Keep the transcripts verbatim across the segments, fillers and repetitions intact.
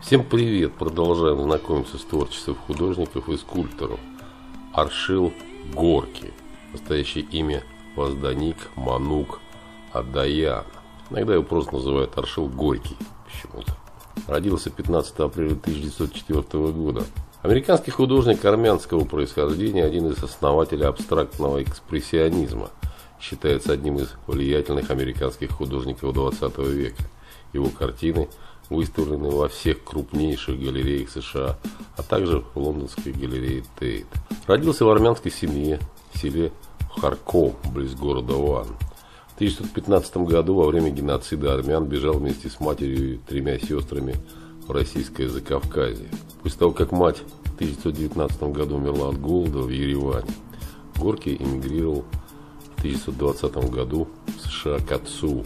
Всем привет! Продолжаем знакомиться с творчеством художников и скульпторов. Аршил Горки. Настоящее имя Возданик Манук Адаян. Иногда его просто называют Аршил Горький почему-то. Родился пятнадцатого апреля тысяча девятьсот четвёртого года. Американский художник армянского происхождения, один из основателей абстрактного экспрессионизма. Считается одним из влиятельных американских художников двадцатого века. Его картины выставлены во всех крупнейших галереях США, а также в лондонской галерее Тейт. Родился в армянской семье в селе Харков, близ города Ван. В тысяча девятьсот пятнадцатом году во время геноцида армян бежал вместе с матерью и тремя сестрами в российское Закавказье. После того, как мать в тысяча девятьсот девятнадцатом году умерла от голода в Ереване, Горький эмигрировал в тысяча девятьсот двадцатом году в США к отцу.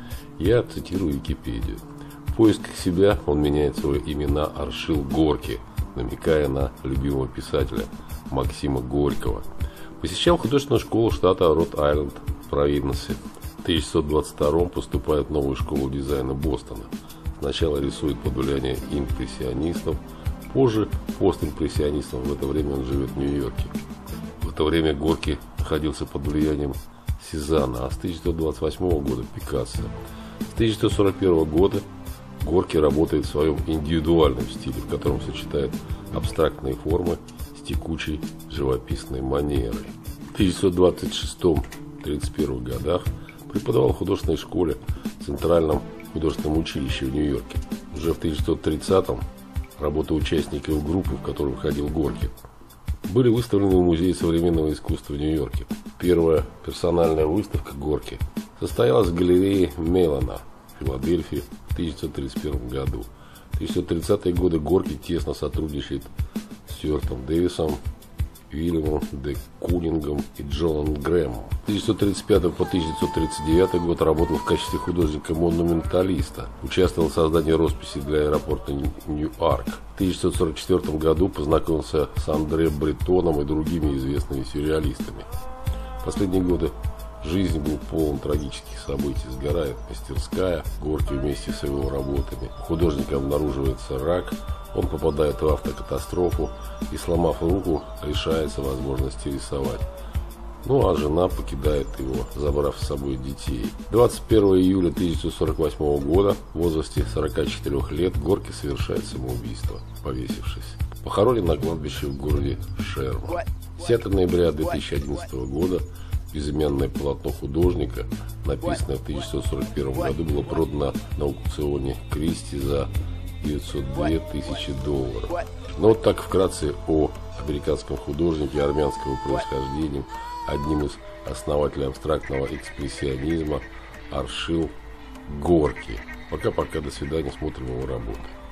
Я цитирую Википедию. В поисках себя он меняет свое имя на Аршил Горки, намекая на любимого писателя Максима Горького. Посещал художественную школу штата Род-Айленд в Провиденсе. В тысяча девятьсот двадцать втором поступает в новую школу дизайна Бостона. Сначала рисует под влиянием импрессионистов, позже постимпрессионистов. В это время он живет в Нью-Йорке. В это время Горки находился под влиянием Сезанна, а с тысяча девятьсот двадцать восьмого года Пикассо. С тысяча девятьсот сорок первого года Горки работает в своем индивидуальном стиле, в котором сочетает абстрактные формы с текучей живописной манерой. В тысяча девятьсот двадцать шестом — тридцать первом годах преподавал в художественной школе в Центральном художественном училище в Нью-Йорке. Уже в тысяча девятьсот тридцатом работы участников группы, в которую входил Горки, были выставлены в Музее современного искусства в Нью-Йорке. Первая персональная выставка Горки состоялась в галерее Мелана в Филадельфии в тысяча девятьсот тридцать первом году. В тысяча девятьсот тридцатые годы Горки тесно сотрудничает с Стюартом Дэвисом, Уильямом де Кунингом и Джоном Грэмом. С тысяча девятьсот тридцать пятого по тысяча девятьсот тридцать девятый год работал в качестве художника-монументалиста. Участвовал в создании росписи для аэропорта Ньюарк. В тысяча девятьсот сорок четвёртом году познакомился с Андре Бретоном и другими известными сюрреалистами. В последние годы жизнь был полон трагических событий. Сгорает мастерская, Горки вместе с его работами. У художника обнаруживается рак, он попадает в автокатастрофу и, сломав руку, лишается возможности рисовать. Ну а жена покидает его, забрав с собой детей. двадцать первого июля тысяча девятьсот сорок восьмого года в возрасте сорока четырёх лет Горки совершает самоубийство, повесившись. Похоронен на кладбище в городе Шерман. десятого ноября две тысячи одиннадцатого года безымянное полотно художника, написанное в тысяча девятьсот сорок первом году, было продано на аукционе Кристи за девятьсот две тысячи долларов. Но вот так вкратце о американском художнике армянского происхождения, одним из основателей абстрактного экспрессионизма Аршил Горки. Пока-пока, до свидания, смотрим его работы.